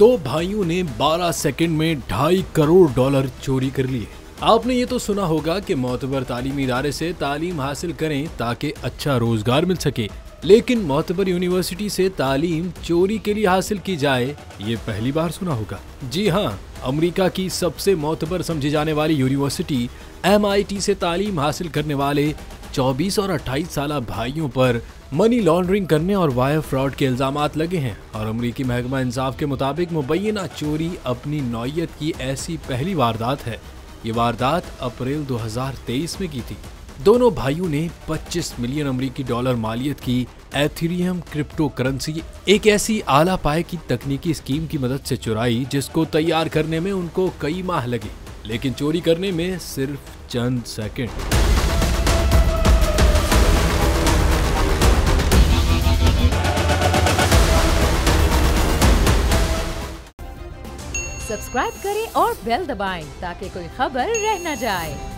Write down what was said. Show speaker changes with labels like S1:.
S1: दो भाइयों ने 12 सेकंड में $2.5 करोड़ चोरी कर लिए। आपने ये तो सुना होगा कि मोतबर तालीमी इदारे से तालीम हासिल करें ताकि अच्छा रोजगार मिल सके, लेकिन मोतबर यूनिवर्सिटी से तालीम चोरी के लिए हासिल की जाए ये पहली बार सुना होगा। जी हाँ, अमेरिका की सबसे मोतबर समझी जाने वाली यूनिवर्सिटी MIT से तालीम हासिल करने वाले 24 और 28 साल भाइयों पर मनी लॉन्ड्रिंग करने और वायर फ्रॉड के इल्जामात लगे हैं और अमरीकी महकमा इंसाफ के मुताबिक मुबैना चोरी अपनी नौयत की ऐसी पहली वारदात है। ये वारदात अप्रैल 2023 में की थी। दोनों भाइयों ने 25 मिलियन अमरीकी डॉलर मालियत की एथेरियम क्रिप्टो करेंसी एक ऐसी आला पाए की तकनीकी स्कीम की मदद से चुराई जिसको तैयार करने में उनको कई माह लगे, लेकिन चोरी करने में सिर्फ चंद सेकंड।
S2: सब्सक्राइब करें और बेल दबाएं ताकि कोई खबर रह न जाए।